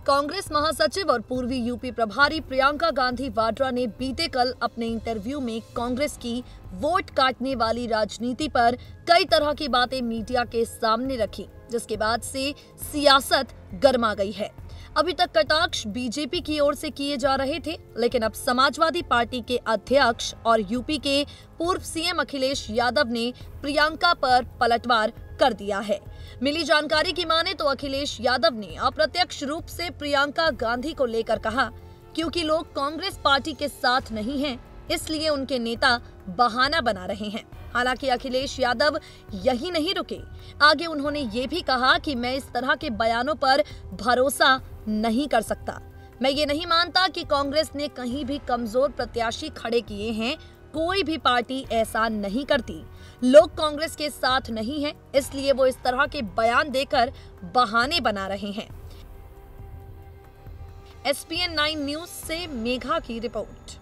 कांग्रेस महासचिव और पूर्वी यूपी प्रभारी प्रियंका गांधी वाड्रा ने बीते कल अपने इंटरव्यू में कांग्रेस की वोट काटने वाली राजनीति पर कई तरह की बातें मीडिया के सामने रखी, जिसके बाद से सियासत गर्मा गई है। अभी तक कटाक्ष बीजेपी की ओर से किए जा रहे थे, लेकिन अब समाजवादी पार्टी के अध्यक्ष और यूपी के पूर्व सीएम अखिलेश यादव ने प्रियंका पर पलटवार कर दिया है। मिली जानकारी की माने तो अखिलेश यादव ने अप्रत्यक्ष रूप से प्रियंका गांधी को लेकर कहा, क्योंकि लोग कांग्रेस पार्टी के साथ नहीं हैं, इसलिए उनके नेता बहाना बना रहे हैं। हालांकि अखिलेश यादव यही नहीं रुके, आगे उन्होंने ये भी कहा कि मैं इस तरह के बयानों पर भरोसा नहीं कर सकता। मैं ये नहीं मानता कि कांग्रेस ने कहीं भी कमजोर प्रत्याशी खड़े किए हैं, कोई भी पार्टी ऐसा नहीं करती। लोग कांग्रेस के साथ नहीं हैं, इसलिए वो इस तरह के बयान देकर बहाने बना रहे हैं। SPN 9 न्यूज से मेघा की रिपोर्ट।